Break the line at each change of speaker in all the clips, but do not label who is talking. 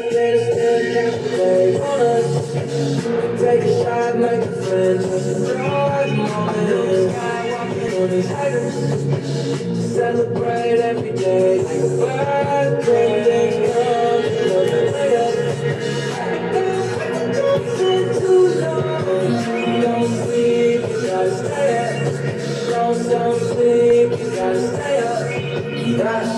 Take a shot, make a friend, just a drive moment. Skywalking on these haters. Celebrate every day like a birthday. Things come a little bit later. Don't sit too long. Don't sleep, you gotta stay up. Don't sleep, you gotta stay up. That's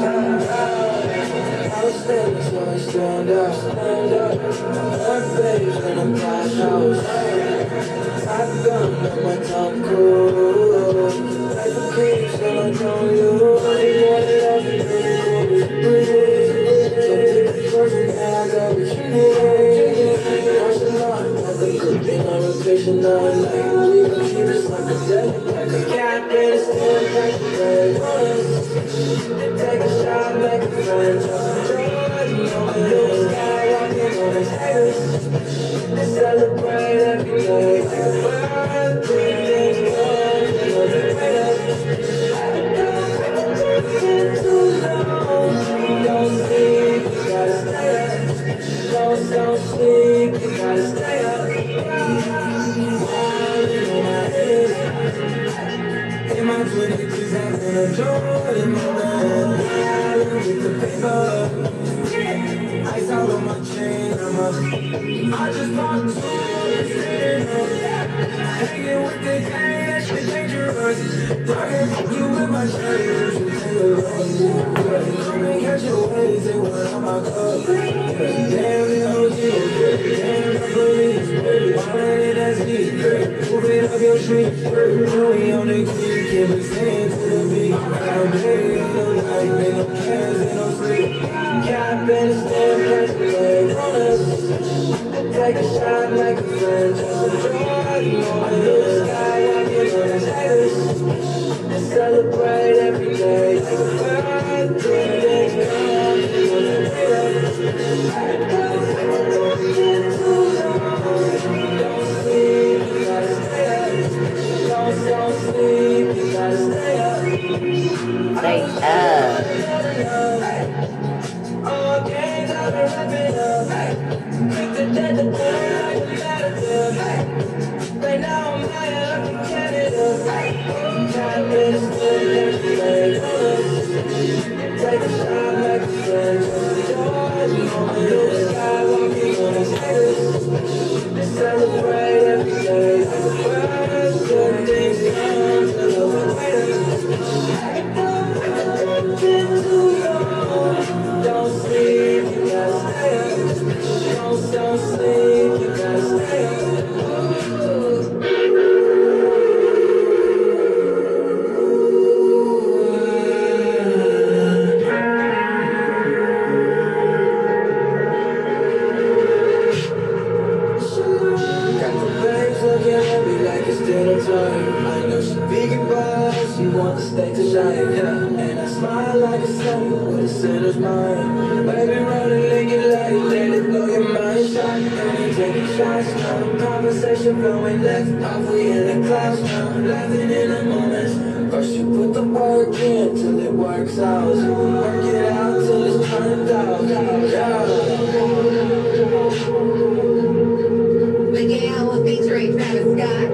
I was standing so I stand up. My face when I'm past house. I've gun on my tongue cool. Like the keys when I don't lose. You want it all, you breathe. So take the first and I got what you need. Watch the line, like a good in a rotation all night. We gon' keep this like a dead like a cat, and it's still like a red bonus. Take a shot, make a friend, just a blue sky, walking on his haters. They celebrate every day like a birthday. Things come a little bit later. Don't sit too long. Don't sleep, you gotta stay up. Don't sleep, you gotta stay up. Falling on my head. In my 20s, I'm in a Jordan moment. With the paper. Ice out on my chain, I just bought two, hanging with the gang, that shit dangerous. Talking you with my chains, you take a look. Come and catch your waves, they want on my cup. Damn, the OG, damn, the police, why ain't that's deep? Move it up your street, Joey on the key, can't be saying to the beat. No day, no night, ain't no cares, ain't no sleep. Cap in the stand, catch the wave on us. Take a shot like a friend, just a Jordan moment. Sky walking on his haters. And celebrate every day like a birthday. Things come a little later. Don't get too long. Don't sleep, you gotta stay up. Don't sleep, you gotta stay up.
Stay up.
All games I've been wrapping up. Kick the dead to play like a matador. Right now I'm higher up in Canada. Can't miss the every day. Take a shot like a friend. Just a Jordan moment. Blue sky walking on his haters. They celebrate every day like a birthday. Things come a little bit later. Don't get too long. Don't sleep, you gotta stay up. Don't sleep, you gotta stay up. Got the babes looking at me like it's dinner time. I know she vegan, but she wants to stay to shine, yeah. And I smile like a sun with a sinner's mind. Baby, rolling, licking like let it blow your mind. Shotgun, taking shots now. Conversation flowing left off, we in the clouds now. Laughing in the moments. First you put the work in till it works out. Work it out till it's turned out.
Miguel featuring Travis Scott.